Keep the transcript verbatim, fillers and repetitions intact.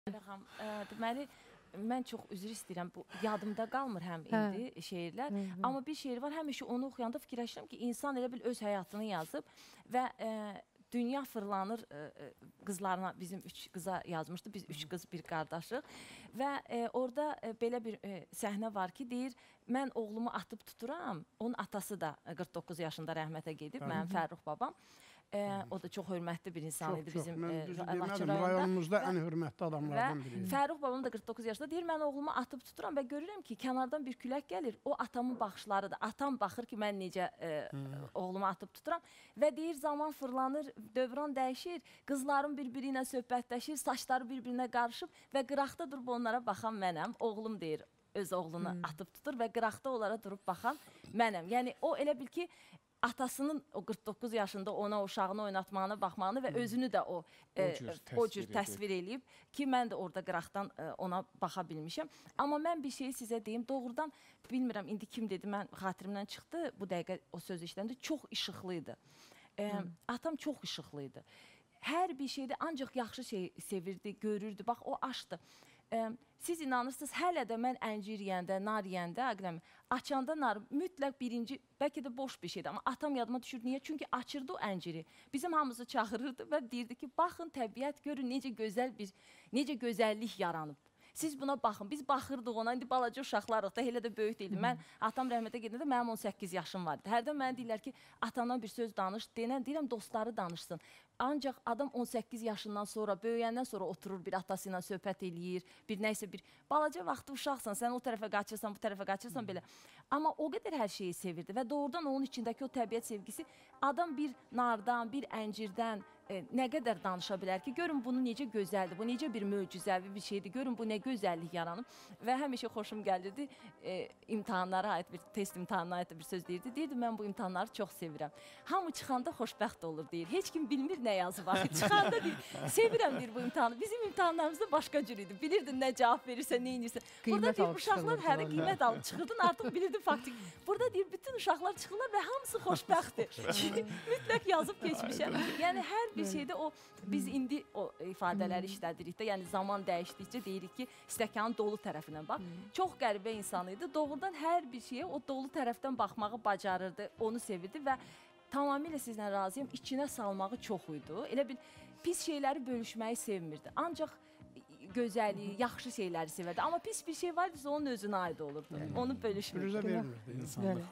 Rəxam, deməli, mən çox üzr istəyirəm, bu yadımda qalmır həm indi hə. şeirlər, Hı -hı. amma bir şeir var, həmişə onu oxuyanda fikirləşirəm ki, insan elə bil öz həyatını yazıb və e, dünya fırlanır e, qızlarına, bizim üç qıza yazmışdı, biz üç qız bir qardaşıq və e, orada e, belə bir e, səhnə var ki, deyir, mən oğlumu atıb tuturam, onun atası da qırx doqquz yaşında rəhmətə gedib, mənim Fərrux babam. E, o da çox hörmətli bir insan çox, idi çox. bizim Mən, e, düzü Laçın demədim, rayonumuzda ən hörmətli adamlardan biri. Fərrux babam da qırx doqquz yaşında deyir, mən oğlumu atıb tuturam və görürəm ki, kənardan bir külək gəlir, o atamın baxışlarıdır. Atam baxır ki, mən necə e, oğlumu atıb tuturam və deyir, zaman fırlanır, dövran dəyişir, qızlarım bir-biri ilə söhbətləşir, saçları bir-birinə qarışıb və qıraqda durub onlara baxan mənəm, oğlum deyir, öz oğlunu hmm. atıb tutur və qıraqda onlara durub baxan mənəm. Yəni, o elə bil ki, atasının o qırx doqquz yaşında ona uşağını oynatmağına, baxmağını və özünü də o, e, o, cür, təsvir o cür təsvir eləyib ki, mən də orada qıraqdan e, ona baxa bilmişəm. Amma mən bir şeyi sizə deyim, doğrudan bilmirəm, indi kim dedi, mən xatirimdən çıxdı, bu dəqiqə o söz işləndi, çox işıqlıydı. E, hmm. Atam çox işıqlıydı. Hər bir şeydə ancaq yaxşı şey sevirdi, görürdü, bax o aşdı. Ee, siz inanırsınız, hələ də mən əncir yeyəndə, nar yeyəndə, əqləm, açanda nar mütləq birinci, bəlkə də boş bir şeydir, amma atam yadıma düşür, niyə? Çünki açırdı o ənciri, bizim hamımızı çağırırdı və deyirdi ki, baxın təbiət, görün necə gözəl bir, necə gözəllik yaranıb. Siz buna baxın, biz baxırdıq ona, indi balaca uşaqlarıq da, elə də böyük deyildim. Mən atam rəhmətə gedəndə mənim on səkkiz yaşım var idi. Hərdən mənə deyirlər ki, atandan bir söz danış, denən deyirəm, dostları danışsın. Ancaq adam on səkkiz yaşından sonra, böyüyəndən sonra oturur, bir atası ilə söhbət eləyir, bir nəysə bir balaca vaxtı uşaqsan, sən o tərəfə qaçırsan, bu tərəfə qaçırsan belə. Amma o qədər hər şeyi sevirdi və doğrudan onun içindəki o təbiət sevgisi, adam bir nardan, bir əncirdən e, nə qədər danışa bilər ki, görün bunu necə gözəldir, bu necə bir möcüzəvi bir şeydir, görün bu nə gözəllik yaranıb və həmişə xoşum gəlirdi, e, imtahanlara aid bir, test imtahanına aid bir söz deyirdi, deyirdi, mən bu imtahanları çox sevirəm. Hamı çıxanda xoşbəxt olur, deyir, heç kim bilmir nə yazı var. Çıxanda deyir, sevirəm deyir bu imtahanı. Bizim imtahanlarımızda başqa cür idi. Bilirdin nə cavab verirsə, nə inirsə. Burada deyir, uşaqlar hələ qiymət alıb çıxırdın, artıq bilirdin faktik. Burada deyir, bütün uşaqlar çıxırlar və hamısı xoşbəxtdir. Mütləq yazıb keçmişəm. Yəni, hər bir şeydə o, biz indi o ifadələri işlədirik də, yəni zaman dəyişdikcə deyirik ki, stəkanın dolu tərəfindən bax. Çox qəribə insan idi. Doğrudan hər bir şeyə o dolu tərəfdən baxmağı bacarırdı, onu sevirdi və tamamilə sizlə razıyım, içinə salmağı çox idi. Elə bil, pis şeyləri bölüşməyi sevmirdi. Ancaq gözəliyi, yaxşı şeyləri sevirdi. Amma pis bir şey var, onun özünə aid olurdu. Onu bölüşmürdü. Bürüzə vermirdi insanlar.